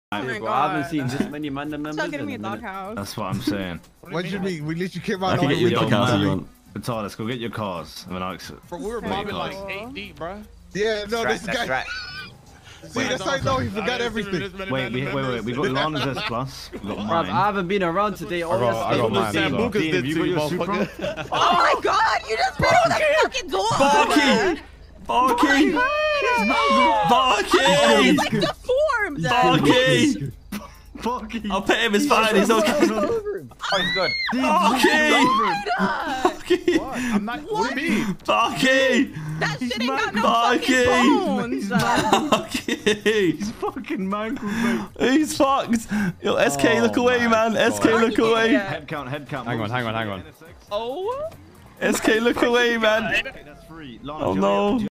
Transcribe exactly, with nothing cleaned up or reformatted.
Oh my bro, God. I haven't seen this many mandem members. Stop getting me a in a minute. doghouse. That's what I'm saying. What do you mean? We literally came out. I can get you a doghouse if you want. Batar, let's go get your cars. I mean, I'll Bro, we were There mobbing you like go. eight deep, bro. Yeah, no, That's this right, that's guy. right. See, that's how I know he forgot everything. Wait, we, wait, wait, wait. We got Lana's S Plus. We got Bruv, mine. I haven't been around today. All got- I got mine as well. Dean, have you got your Supra? Oh my God! You just blew the fucking door. Barky! Barky! Barky! He's like deformed. Barky! Barky! I'll pet him, it's fine, he's okay. Oh, he's good. Barky! What? I'm not. What do you mean? Barky! That shit ain't got no Barky! fucking bones. Barky! He's fucking mangled, mate. He's fucked! Yo, S K, look Oh away, my man. S K, God. look away. Head count, head count. Hang on, hang on, hang on. Oh. S K, look away, man. Okay, that's free. Lana, Oh do you want- no. do you